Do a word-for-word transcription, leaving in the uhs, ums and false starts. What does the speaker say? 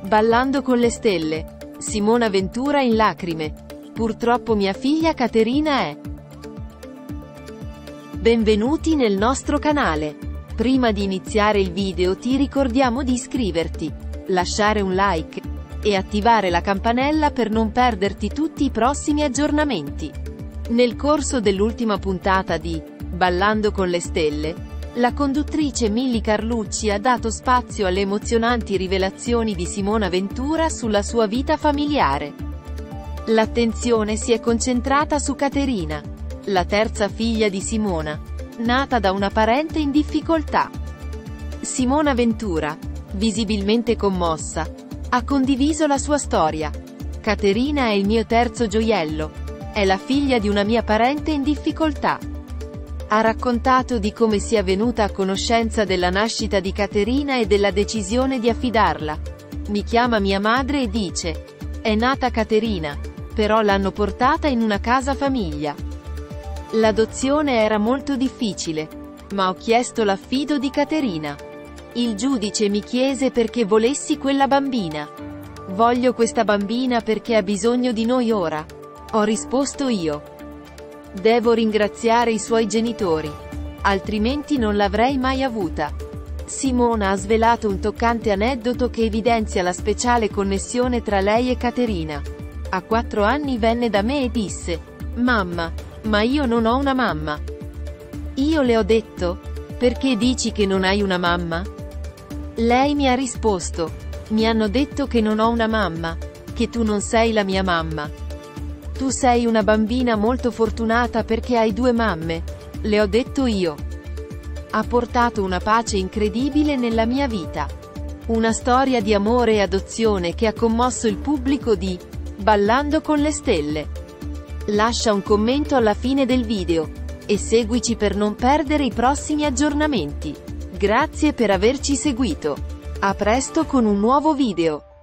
Ballando con le stelle. Simona Ventura in lacrime. Purtroppo mia figlia Caterina è. Benvenuti nel nostro canale. Prima di iniziare il video ti ricordiamo di iscriverti, lasciare un like e attivare la campanella per non perderti tutti i prossimi aggiornamenti. Nel corso dell'ultima puntata di Ballando con le stelle, la conduttrice Milly Carlucci ha dato spazio alle emozionanti rivelazioni di Simona Ventura sulla sua vita familiare. L'attenzione si è concentrata su Caterina, la terza figlia di Simona, nata da una parente in difficoltà. Simona Ventura, visibilmente commossa, ha condiviso la sua storia. Caterina è il mio terzo gioiello. È la figlia di una mia parente in difficoltà. Ha raccontato di come sia venuta a conoscenza della nascita di Caterina e della decisione di affidarla. Mi chiama mia madre e dice: è nata Caterina, però l'hanno portata in una casa famiglia. L'adozione era molto difficile, ma ho chiesto l'affido di Caterina. Il giudice mi chiese perché volessi quella bambina. Voglio questa bambina perché ha bisogno di noi ora. Ho risposto io. Devo ringraziare i suoi genitori. Altrimenti non l'avrei mai avuta. Simona ha svelato un toccante aneddoto che evidenzia la speciale connessione tra lei e Caterina. A quattro anni venne da me e disse: mamma, ma io non ho una mamma. Io le ho detto: perché dici che non hai una mamma? Lei mi ha risposto: mi hanno detto che non ho una mamma, che tu non sei la mia mamma. Tu sei una bambina molto fortunata perché hai due mamme, le ho detto io. Ha portato una pace incredibile nella mia vita. Una storia di amore e adozione che ha commosso il pubblico di Ballando con le stelle. Lascia un commento alla fine del video e seguici per non perdere i prossimi aggiornamenti. Grazie per averci seguito. A presto con un nuovo video.